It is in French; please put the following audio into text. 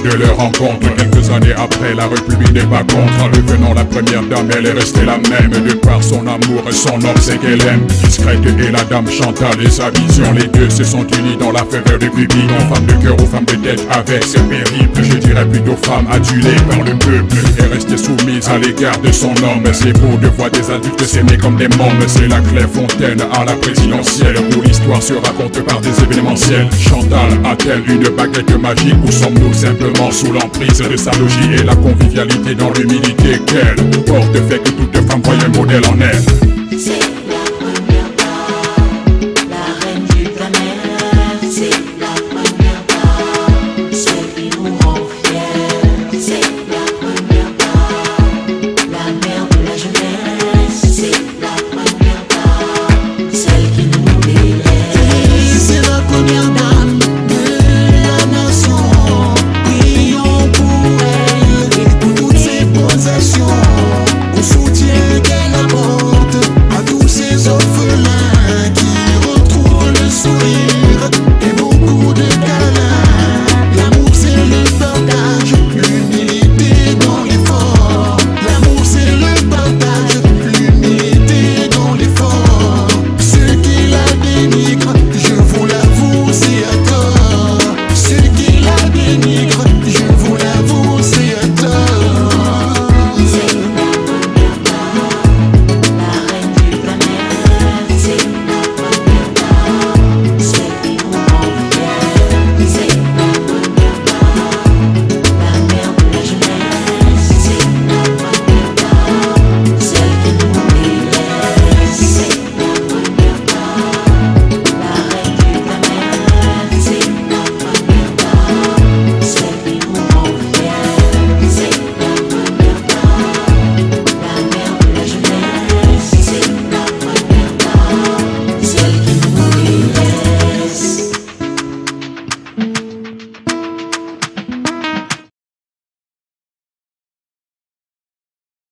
de leur rencontre. Quelques années après, la République n'est pas contre. En devenant la première dame, elle est restée la même. De par son amour et son homme, c'est qu'elle aime. Discrète et la dame Chantal et sa vision. Les deux se sont unis dans la faveur de Cupidon. Femme de cœur ou femme de tête avec ses périples. Je dirais plutôt femme adulée par le peuple et restée soumise à l'égard de son homme. C'est beau de voir des adultes s'aimer comme des mômes. C'est la Clairefontaine à la présidentielle où l'histoire se raconte par des événementiels. Chantal a-t-elle une baguette magique ou sommes-nous simplement sous l'emprise de sa logique et la convivialité dans l'humilité qu'elle porte fait que toute femme voit un modèle en elle?